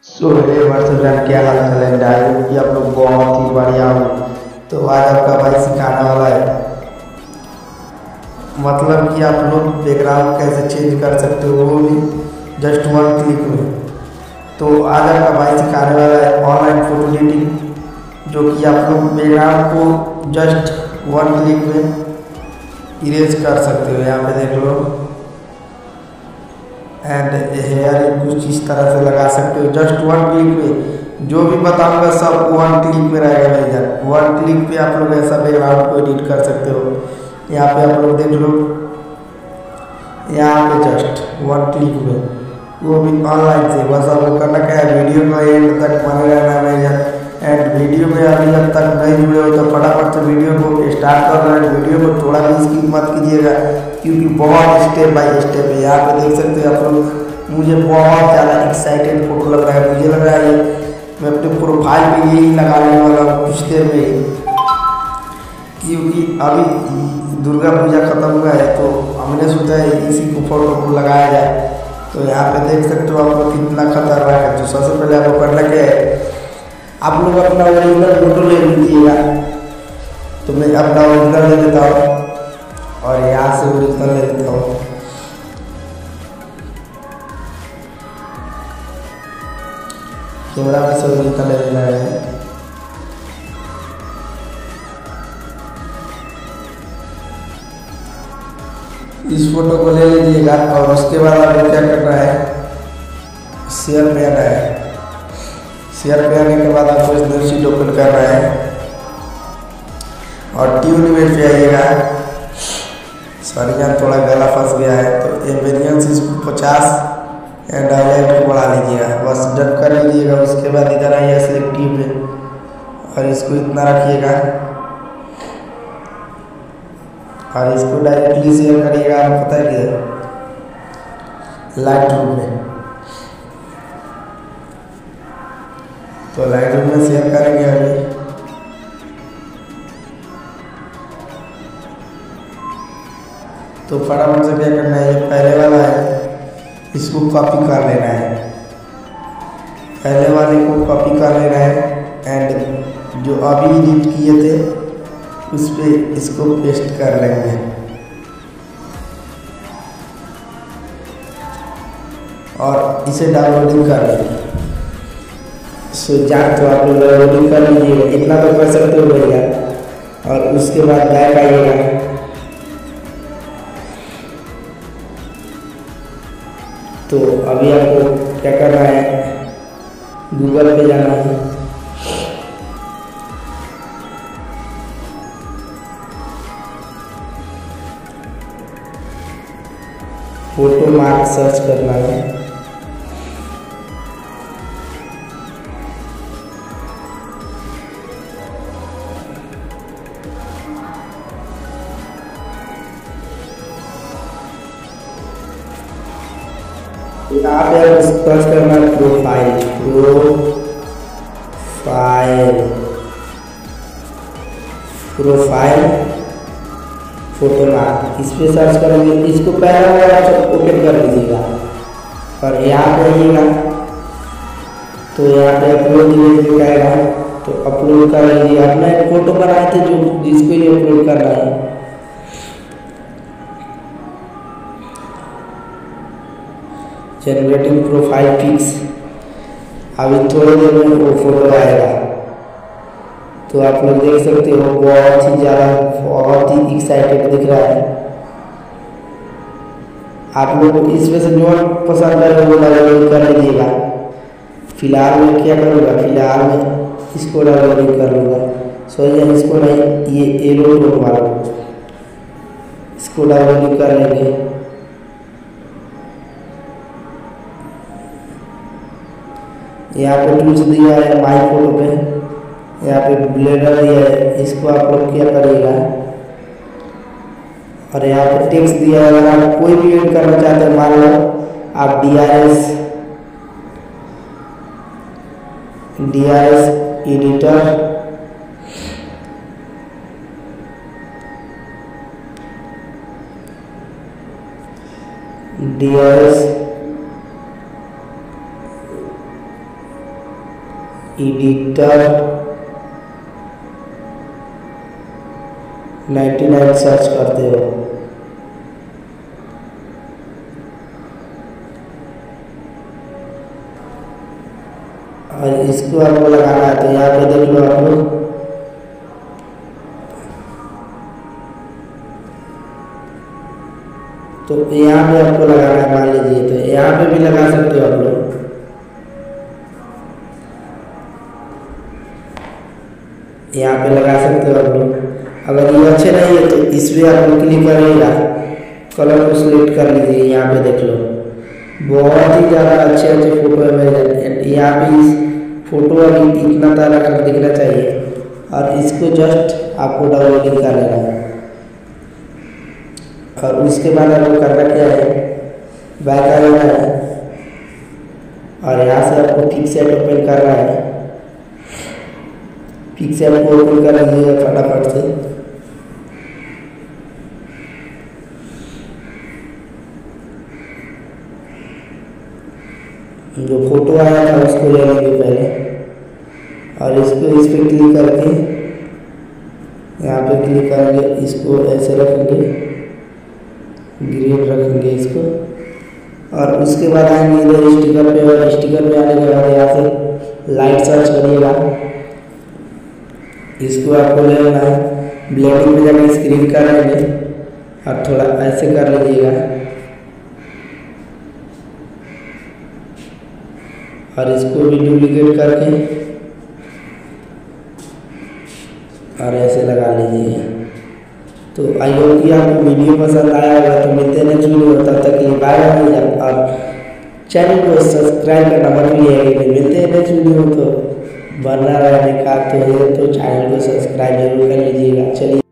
सो हे WhatsApp, क्या हाल चाल है। डायल कि आप लोग बहुत ही बढ़िया हो। तो आज आपका भाई सिखाने वाला है मतलब कि आप लोग बैकग्राउंड कैसे चेंज कर सकते हो, वो भी जस्ट वन क्लिक में। तो आज आपका भाई सिखाने वाला है ऑनलाइन फोटो एडिटिंग, जो कि आप लोग बैकग्राउंड को जस्ट वन क्लिक में इरेज कर सकते हो। यहाँ पे देख लो, एंड हेयर कुछ इस तरह से लगा सकते हो जस्ट वन क्लिक पे। जो भी बताऊंगा सब वन क्लिक पे रहेगा भैया। वन क्लिक पे आप लोग ऐसा बैकग्राउंड को एडिट कर सकते हो। यहाँ पे आप लोग देख लो, यहाँ पे जस्ट वन क्लिक में, वो भी ऑनलाइन से। बस आपको करना क्या है, वीडियो को एंड तक बने रहना है भैया। एंड वीडियो में अभी जब तक नहीं जुड़े हो तो फटाफट से वीडियो को स्टार्ट कर रहे हैं। वीडियो को थोड़ा भी स्किप मत कीजिएगा, क्योंकि बहुत स्टेप बाय स्टेप है। यहाँ पे देख सकते हैं आप लोग, मुझे बहुत ज़्यादा एक्साइटेड फोटो लग रहा है। मुझे लग रहा है ये मैं अपने प्रोफाइल पे यही लगाने वाला हूँ कुछ देर में ही, क्योंकि अभी दुर्गा पूजा खत्म हुआ है तो हमने सोचा है इसी को फोटो को लगाया जाए। तो यहाँ पे देख सकते हो आप लोग कितना खतरनाक है। तो सबसे पहले आपको करना क्या है, आप लोग अपना ओरिजिनल फोटो ले लीजिएगा। तो मैं अपना ओरिजिनल ले लेता हूँ और यहाँ से ओरिजिनल ले लेता हूँ। कैमरा में से ओरिजिनल ले लेना है। इस फोटो को ले लीजिएगा और उसके बाद आपको क्या करना है, शेयर पे आना है। शेयर पे आने के बाद आपको इस शीट ओपन करना है और ट्यून इमेज पे आइएगा। सॉरी यार, थोड़ा गला फंस गया है। तो एम्बियंस इसको 50 एंड हाईलाइट को बढ़ा लीजिएगा। बस डन कर लीजिएगा। उसके बाद इधर आइए सिलेक्टिव पे और इसको इतना रखिएगा और इसको डायरेक्टली शेयर करिएगा। आपको पता है कि लाइटरूम में, तो लाइटरूम में शेयर करेंगे अभी। तो फटाफट से क्या करना है, ये पहले वाला है, इसको कॉपी कर लेना है। पहले वाले को कॉपी कर लेना है एंड जो अभी एडिट किए थे उस पर इसको पेस्ट कर लेंगे। और इसे डाउनलोडिंग कर लेंगे। सो जान तो आप लोग डाउनलोडिंग कर लीजिएगा, इतना तो कर सकते हो भैया। और उसके बाद बैक आइएगा। तो अभी आपको क्या करना है, गूगल पे जाना है। फोटो मार्क सर्च करना है। यहाँ पे आप सर्च करना है प्रोफाइल। फोटो मार्क, इस पर सर्च करेंगे। इसको पहला वाला ओपन कर लीजिएगा और यहाँ पे आइएगा। तो यहाँ पे अपलोड इमेज दिखाएगा, तो अपलोड कर लीजिए। अपना एक फोटो बनाए थे जो जिसको ही अपलोड करना है। जनरेटिंग प्रोफाइल पिक्स, अभी थोड़ी देर में वो फोटो आएगा। तो आप लोग देख सकते हो बहुत ही ज़्यादा, बहुत ही एक्साइटेड दिख रहा है। आप लोग इसमें से जो पसंद है वो डाउनलोड कर लीजिएगा। फिलहाल मैं क्या करूँगा, फिलहाल मैं इसको डाउनलोड कर लूँगा। सॉरी, इसको नहीं, ये एलो टोन वाला, इसको डाउनलोड कर लेंगे। यहाँ पे टूल्स दिया है माई फोटो पे, यहाँ पे ब्लेंडर दिया है। इसको आप लोग क्या करिएगा, और यहाँ पे टेक्स्ट दिया है। अगर आप कोई भी एड करना चाहते हैं, मान लो आप DRS editor, DRS editor 99 search करते हो और इसको आपको लगाना है। तो यहाँ पे देख लो आप लोग, तो यहाँ पे आपको लगाना है मान लीजिए। तो यहाँ पे भी लगा सकते हो आप लोग, यहाँ पे लगा सकते हो आप लोग। अगर ये अच्छे नहीं है तो इसमें आप लोग क्लिक करिएगा, कलर को सिलेक्ट कर लीजिए। यहाँ पे देख लो बहुत ही ज़्यादा अच्छे अच्छे फोटो है मेरे। यहाँ पे इस फोटो अभी इतना तारा कर दिखना चाहिए और इसको जस्ट आपको डाउनलोडिंग कर लेना है। और उसके बाद आपको करना क्या है, बैक आ जाना है और यहाँ से आपको पिक्सेट ओपन करना है। पिक्सेट को ओपन कर लीजिएगा फटाफट से। जो फोटो आया था उसको ले लेंगे पहले और इसको इस पर क्लिक करके यहाँ पे क्लिक करेंगे, इसको ऐसे रखेंगे, ग्रीन रखेंगे इसको। और उसके बाद आएंगे इधर स्टिकर पे, और स्टिकर पे आने के बाद यहाँ से लाइट सर्च करिएगा। इसको आपको ले लेना है, ब्लेंडिंग में जाकर स्क्रीन कर लेंगे और थोड़ा ऐसे कर लीजिएगा और इसको भी डुप्लीकेट करके और ऐसे लगा लीजिएगा। तो आई होप कि आपको वीडियो पसंद आया होगा। तो मिलते हैं नेक्स्ट वीडियो, तब तक के लिए बाय बाय। और चैनल को सब्सक्राइब करना मत भूलिएगा। मिलते हैं नेक्स्ट वीडियो, तो बना रहने का तो चैनल को सब्सक्राइब जरूर कर लीजिएगा। चलिए।